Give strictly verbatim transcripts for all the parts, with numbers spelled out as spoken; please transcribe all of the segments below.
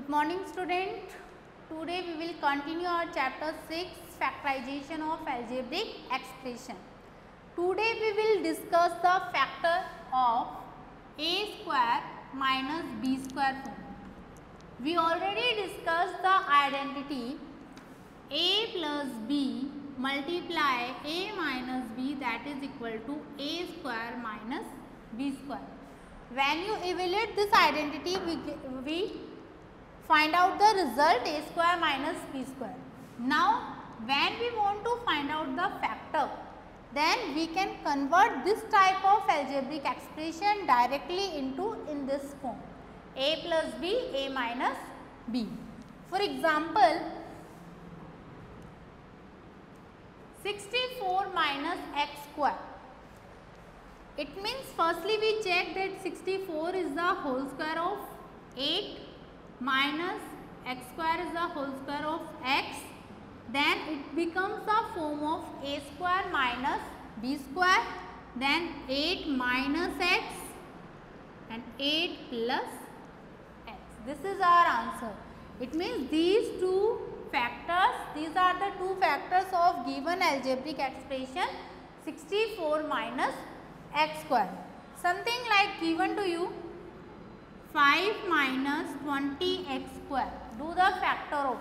Good morning student. Today we will continue our chapter six, factorization of algebraic expression. Today we will discuss the factor of a square minus b square form. We already discussed the identity a plus b multiply a minus b, that is equal to a square minus b square. When you evaluate this identity, we, we find out the result a square minus b square. Now when we want to find out the factor, then we can convert this type of algebraic expression directly into in this form, a plus b, a minus b. For example, sixty-four minus x square. It means firstly we check that sixty-four is the whole square of eight minus x square is the whole square of x. Then it becomes the form of a square minus b square. Then eight minus x and eight plus x. This is our answer. It means these two factors, these are the two factors of given algebraic expression sixty-four minus x square. Something like given to you five minus twenty x square. Do the factor of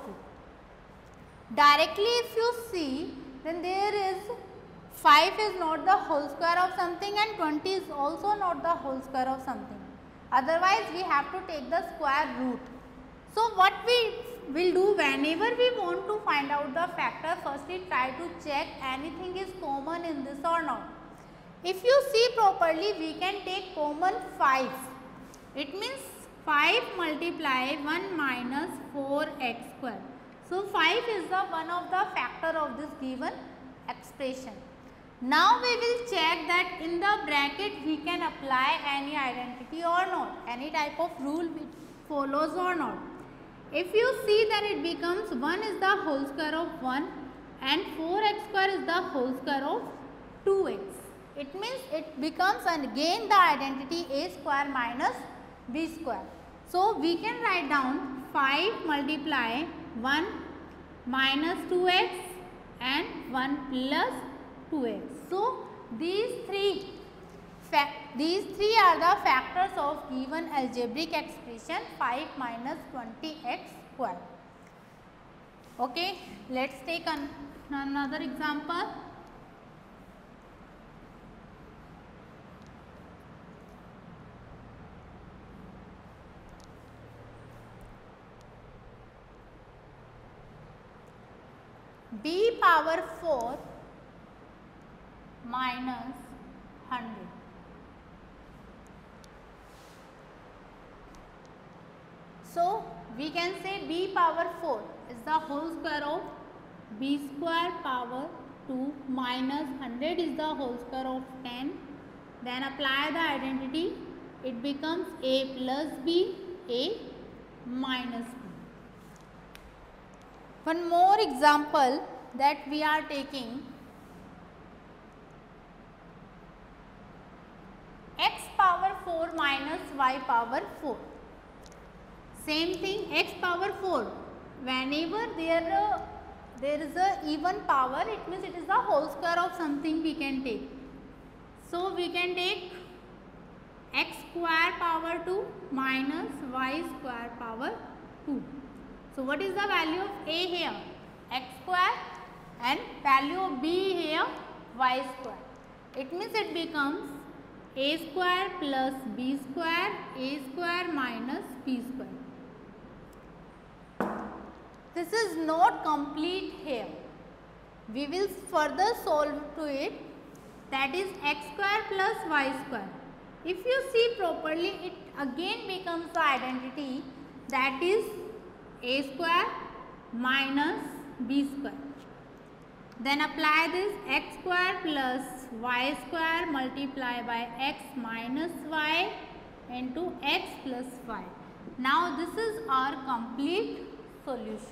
it. Directly if you see, then there is five is not the whole square of something and twenty is also not the whole square of something. Otherwise we have to take the square root. So what we will do whenever we want to find out the factor, firstly try to check anything is common in this or not. If you see properly, we can take common five. It means five multiply one minus four x square. So five is the one of the factor of this given expression. Now we will check that in the bracket we can apply any identity or not, any type of rule which follows or not. If you see, then it becomes one is the whole square of one and four x square is the whole square of two x. It means it becomes again the identity a square minus b square. So we can write down five multiply one minus two x and one plus two x. So these three these three are the factors of given algebraic expression five minus twenty x square. Okay, let's take an, another example. B power four minus one hundred. So we can say b power four is the whole square of b square power two minus one hundred is the whole square of ten. Then apply the identity, it becomes a plus b, a minus b. One more example that we are taking, x power four minus y power four. Same thing, x power four. Whenever there, uh, there is a even power, it means it is the whole square of something we can take. So we can take x square power two minus y square power two. So what is the value of a here? X square, and value of b here y square. It means it becomes a square plus b square, a square minus b square. This is not complete here. We will further solve to it, that is x square plus y square. If you see properly, it again becomes the identity, that is a square minus b square. Then apply this x square plus y square multiply by x minus y into x plus y. Now this is our complete solution.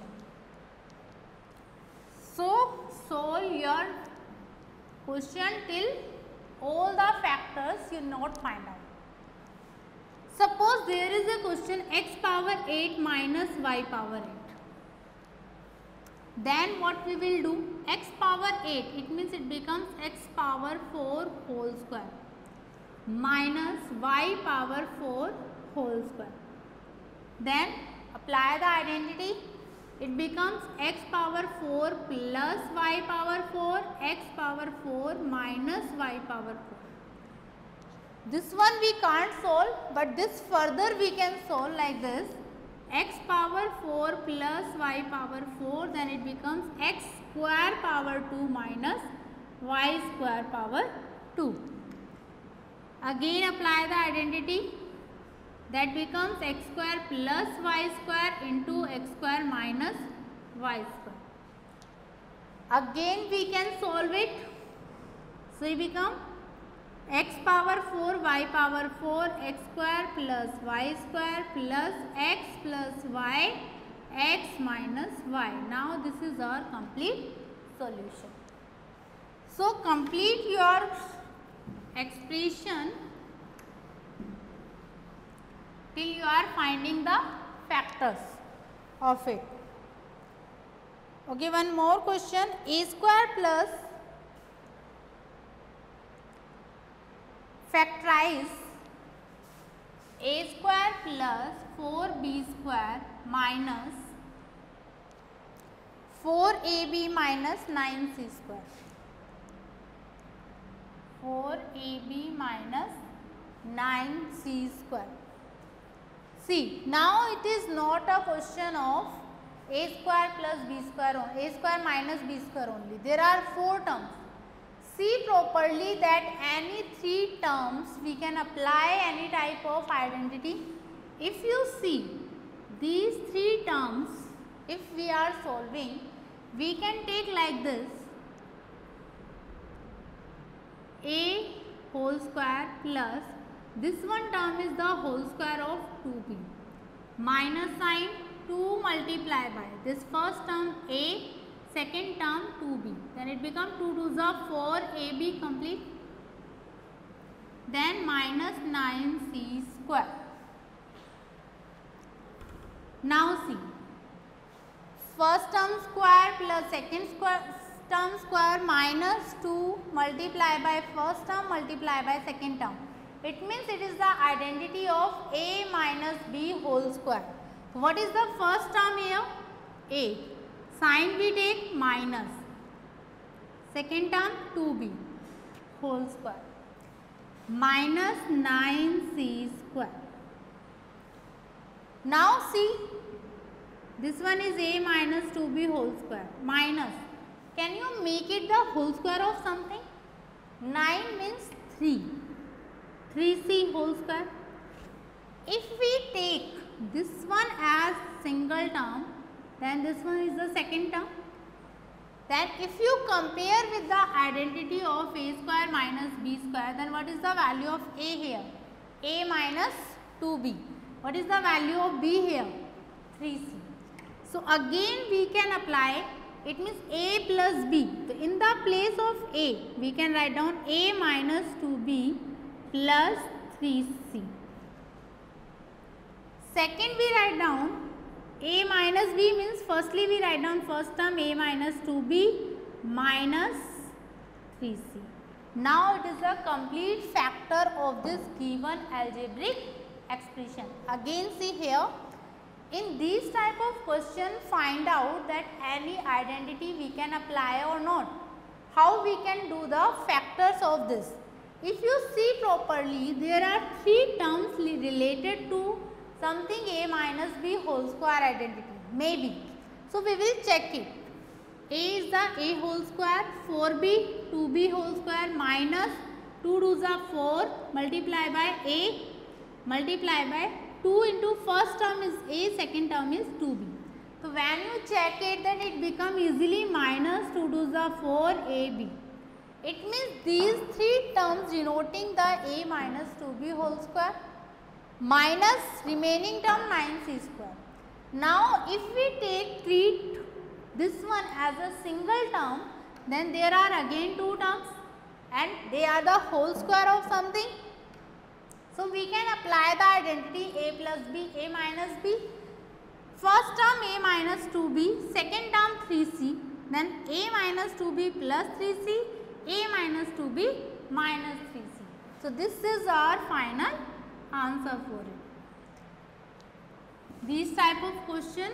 So solve your question till all the factors you not find out. Suppose there is a question x power eight minus y power eight. Then what we will do? X power eight, it means it becomes x power four whole square minus y power four whole square. Then apply the identity. It becomes x power four plus y power four, x power four minus y power four. This one we can't solve, but this further we can solve like this. X power four plus y power four, then it becomes x square power two minus y square power two. Again apply the identity. That becomes x square plus y square into x square minus y square. Again we can solve it. So it becomes x power four, y power four, x square plus y square plus x plus y, x minus y. Now this is our complete solution. So complete your expression till you are finding the factors of it. Okay, one more question. A square plus factorize a square plus four b square minus four a b minus nine c square. four a b minus nine c square. See, now it is not a question of a square plus b square, a square minus b square only. There are four terms. See properly that any three terms we can apply any type of identity. If you see these three terms, if we are solving, we can take like this: a whole square plus this one term is the whole square of two b minus sign two multiply by this first term a, second term two b, then it becomes two twos are four a b complete, then minus nine c square. Now see, first term square plus second square term square minus two multiply by first term multiply by second term. It means it is the identity of a minus b whole square. So what is the first term here? A. Sign we take minus. Second term two b whole square minus nine c square. Now see, this one is a minus two b whole square minus. Can you make it the whole square of something? nine means three. three c whole square. If we take this one as single term, then this one is the second term. Then if you compare with the identity of a square minus b square, then what is the value of a here? A minus two b. What is the value of b here? three c. So again we can apply, it means a plus b. So in the place of a, we can write down a minus two b plus three c. Second we write down a minus b means firstly we write down first term a minus two b minus three c. Now it is the complete factor of this given algebraic expression. Again see here, in these type of question find out that any identity we can apply or not. How we can do the factors of this? If you see properly, there are three terms related to something a minus b whole square identity, maybe. So we will check it. A is the a whole square, four b, two b whole square minus two twos are four multiply by a multiply by two into first term is a, second term is two b. So when you check it, then it become easily minus two twos are four a b. It means these three terms denoting the a minus two b whole square minus remaining term nine c square. Now if we take treat this one as a single term, then there are again two terms and they are the whole square of something. So we can apply the identity a plus b, a minus b. First term a minus two b, second term three c, then a minus two b plus three c, a minus two b minus three c. So this is our final answer for it. These type of question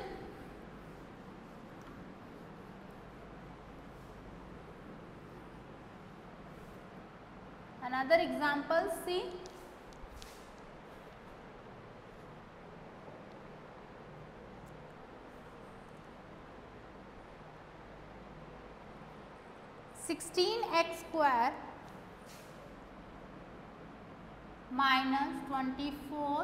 another example, see. sixteen x square minus twenty-four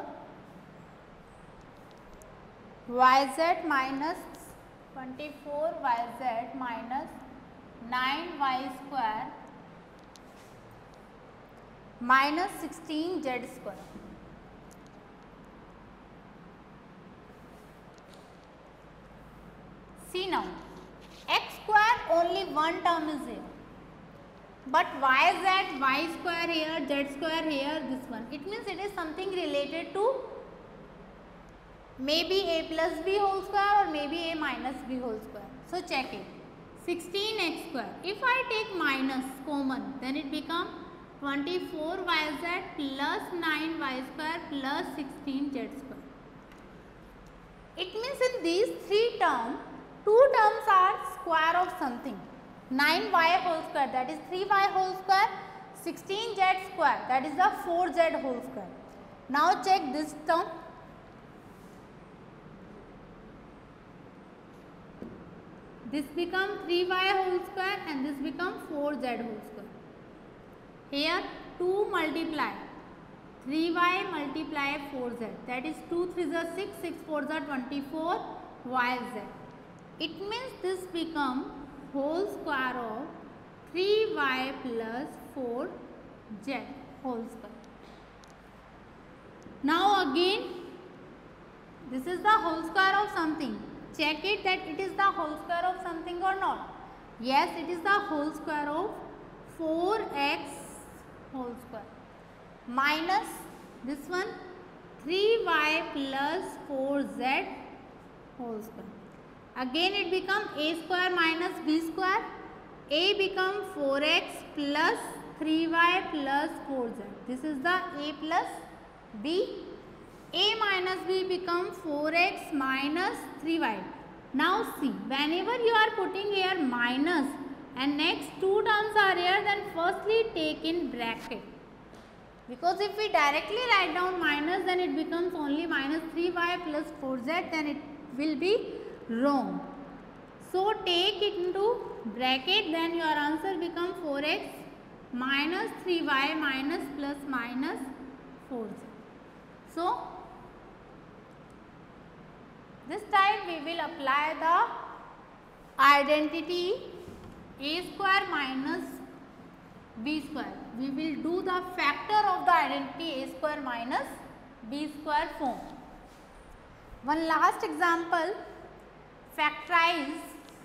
y z minus twenty-four y z minus nine y square minus sixteen z square. See now, x square only one term is here, but yz, y square here, z square here, this one. It means it is something related to maybe a plus b whole square or maybe a minus b whole square. So check it. sixteen x square. If I take minus common, then it becomes twenty-four y z plus nine y square plus sixteen z square. It means in these three terms, two terms are square of something. nine y whole square, that is three y whole square, sixteen z square, that is the four z whole square. Now check this term. This becomes three y whole square and this becomes four z whole square. Here two multiply three y multiply four z, that is two threes are six, six fours are twenty-four y z. It means this becomes whole square of three y plus four z whole square. Now again this is the whole square of something. Check it that it is the whole square of something or not. Yes, it is the whole square of four x whole square minus this one three y plus four z whole square. Again it becomes a square minus b square. A becomes four x plus three y plus four z. This is the a plus b. A minus b becomes four x minus three y. Now see, whenever you are putting here minus and next two terms are here, then firstly take in bracket. Because if we directly write down minus, then it becomes only minus three y plus four z, then it will be wrong. So take it into bracket, then your answer becomes four x minus three y minus plus minus four z. So this time we will apply the identity a square minus b square. We will do the factor of the identity a square minus b square form. One last example, factorize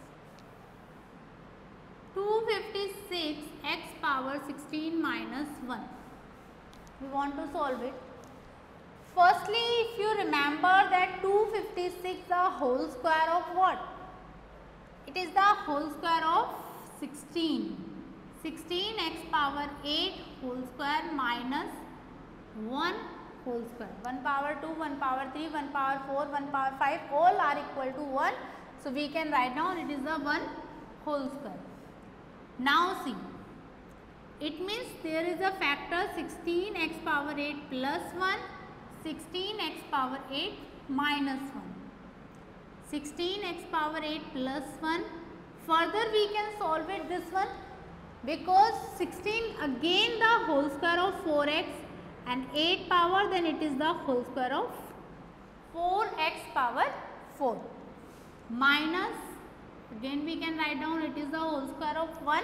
two hundred fifty-six x power sixteen minus one. We want to solve it. Firstly, if you remember that two hundred fifty-six is the whole square of what? It is the whole square of sixteen. sixteen x power eight whole square minus one whole square. one power two, one power three, one power four, one power five, all are equal to one. So we can write down it is the one whole square. Now see, it means there is a factor sixteen x power eight plus one, sixteen x power eight minus one, sixteen x power eight plus one. Further we can solve it this one, because sixteen again the whole square of four x and eight power, then it is the whole square of four x power four minus, again we can write down it is the whole square of one,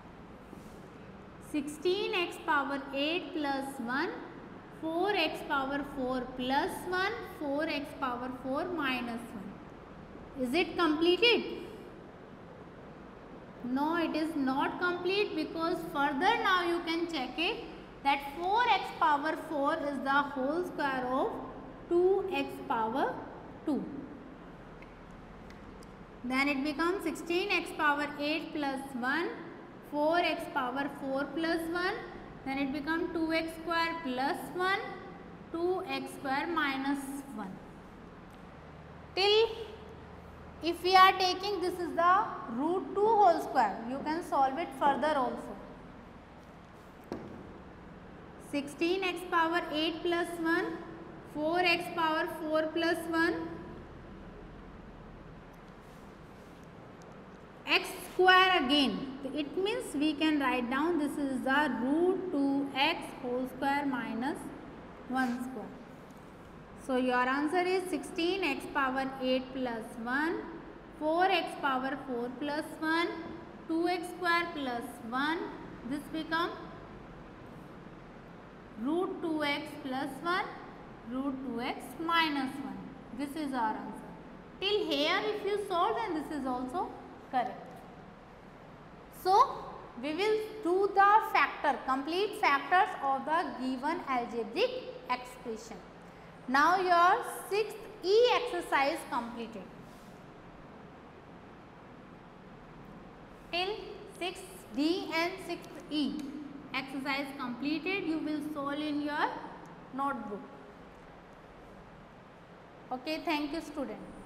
sixteen x power eight plus one, four x power four plus one, four x power four minus one. Is it completed? No, it is not complete, because further now you can check it. that four x power four is the whole square of two x power two. Then it becomes sixteen x power eight plus one, four x power four plus one, then it becomes two x square plus one, two x square minus one. Till if we are taking this is the root two whole square, you can solve it further also. sixteen x power eight plus one, four x power four plus one, x square again. It means we can write down this is the root two x whole square minus one square. So your answer is sixteen x power eight plus one, four x power four plus one, two x square plus one. This becomes root two x plus one, root two x minus one. This is our answer. Till here if you solve, then this is also correct. So we will do the factor, complete factors of the given algebraic expression. Now your sixth E exercise completed. Till sixth D and sixth E exercise completed, you will solve in your notebook. Okay, thank you student.